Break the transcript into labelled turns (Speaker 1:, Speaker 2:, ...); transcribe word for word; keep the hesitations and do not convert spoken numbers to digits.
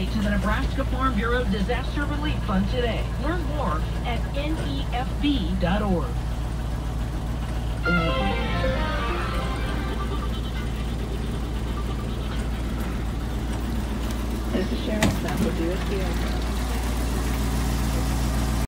Speaker 1: donate to the Nebraska Farm Bureau Disaster Relief Fund today. Learn more at N E F B dot org.
Speaker 2: This is Sharon Sample, U S D A.